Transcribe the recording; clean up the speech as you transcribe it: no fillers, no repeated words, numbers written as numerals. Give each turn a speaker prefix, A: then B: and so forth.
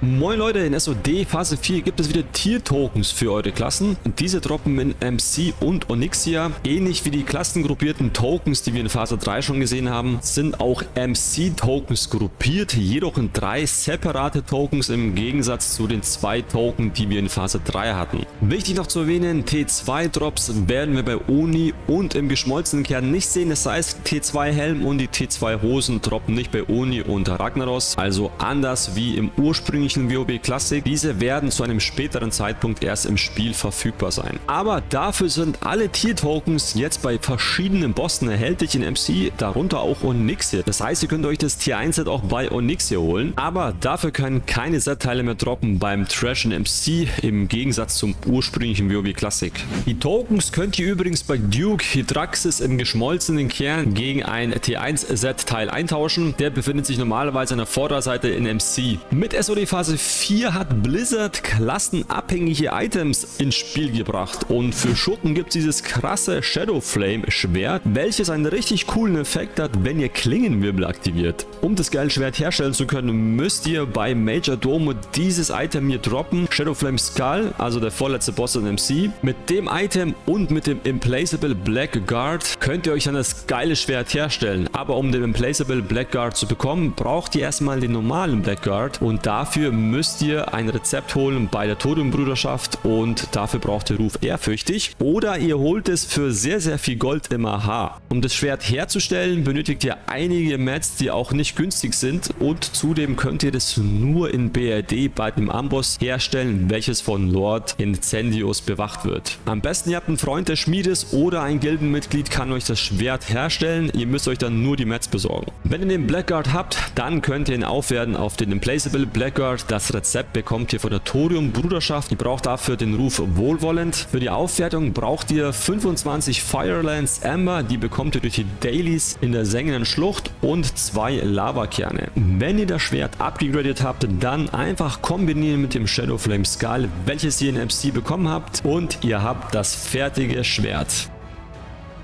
A: Moin Leute, in SOD Phase 4 gibt es wieder Tier-Tokens für eure Klassen. Diese droppen in MC und Onyxia. Ähnlich wie die klassengruppierten Tokens, die wir in Phase 3 schon gesehen haben, sind auch MC-Tokens gruppiert, jedoch in 3 separate Tokens im Gegensatz zu den 2 Token, die wir in Phase 3 hatten. Wichtig noch zu erwähnen, T2-Drops werden wir bei Oni und im geschmolzenen Kern nicht sehen. Das heißt, T2-Helm und die T2-Hosen droppen nicht bei Oni und Ragnaros, also anders wie im ursprünglichen WoW Classic. Diese werden zu einem späteren Zeitpunkt erst im Spiel verfügbar sein. Aber dafür sind alle Tier-Tokens jetzt bei verschiedenen Bossen erhältlich in MC, darunter auch Onyxia. Das heißt, ihr könnt euch das Tier 1 Set auch bei Onyxia holen, aber dafür können keine Set-Teile mehr droppen beim Trash in MC im Gegensatz zum ursprünglichen WoW Classic. Die Tokens könnt ihr übrigens bei Duke Hydraxis im geschmolzenen Kern gegen ein T1 Set-Teil eintauschen. Der befindet sich normalerweise an der Vorderseite in MC. Mit SOD Phase 4 hat Blizzard klassenabhängige Items ins Spiel gebracht und für Schurken gibt es dieses krasse Shadow Flame Schwert, welches einen richtig coolen Effekt hat, wenn ihr Klingenwirbel aktiviert. Um das geile Schwert herstellen zu können, müsst ihr bei Major Domo dieses Item hier droppen, Shadow Flame Skull, also der vorletzte Boss in MC. Mit dem Item und mit dem Implacable Black Guard könnt ihr euch dann das geile Schwert herstellen, aber um den Implacable Black Guard zu bekommen, braucht ihr erstmal den normalen Black Guard und dafür müsst ihr ein Rezept holen bei der Thoriumbruderschaft und dafür braucht ihr Ruf ehrfürchtig oder ihr holt es für sehr viel Gold im AH. Um das Schwert herzustellen, benötigt ihr einige Mats, die auch nicht günstig sind und zudem könnt ihr das nur in BRD bei dem Amboss herstellen, welches von Lord Incendios bewacht wird. Am besten ihr habt einen Freund, der Schmied ist oder ein Gildenmitglied kann euch das Schwert herstellen, ihr müsst euch dann nur die Mats besorgen. Wenn ihr den Blackguard habt, dann könnt ihr ihn aufwerten auf den Implacable Blackguard. Das Rezept bekommt ihr von der Thoriumbruderschaft. Ihr braucht dafür den Ruf Wohlwollend. Für die Aufwertung braucht ihr 25 Firelands Amber, die bekommt ihr durch die Dailies in der sengenden Schlucht und 2 Lavakerne. Wenn ihr das Schwert abgegradet habt, dann einfach kombinieren mit dem Shadow Flame Skull, welches ihr in MC bekommen habt und ihr habt das fertige Schwert.